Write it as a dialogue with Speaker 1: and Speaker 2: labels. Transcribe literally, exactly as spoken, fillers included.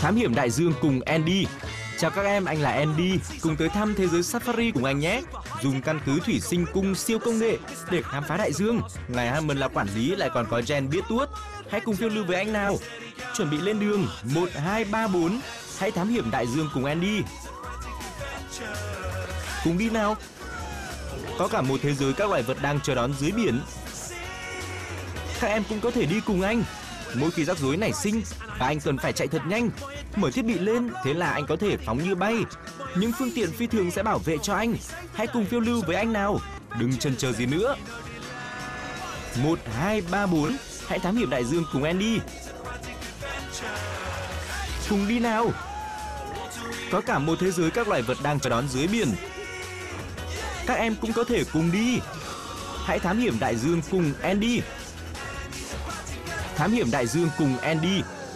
Speaker 1: Thám hiểm đại dương cùng Andy. Chào các em, anh là Andy. Cùng tới thăm thế giới safari cùng anh nhé. Dùng căn cứ thủy sinh cung siêu công nghệ để khám phá đại dương. Ngài Hammond là quản lý, lại còn có Jen biết tuốt. Hãy cùng phiêu lưu với anh nào. Chuẩn bị lên đường. Một, hai, ba, bốn. Hãy thám hiểm đại dương cùng Andy. Cùng đi nào. Có cả một thế giới các loài vật đang chờ đón dưới biển. Các em cũng có thể đi cùng anh. Mỗi khi rắc rối nảy sinh và anh cần phải chạy thật nhanh, mở thiết bị lên, thế là anh có thể phóng như bay. Những phương tiện phi thường sẽ bảo vệ cho anh. Hãy cùng phiêu lưu với anh nào. Đừng chần chờ gì nữa. Một, hai, ba, bốn. Hãy thám hiểm đại dương cùng Andy. Cùng đi nào. Có cả một thế giới các loài vật đang chờ đón dưới biển. Các em cũng có thể cùng đi. Hãy thám hiểm đại dương cùng Andy. Thám hiểm đại dương cùng Andy.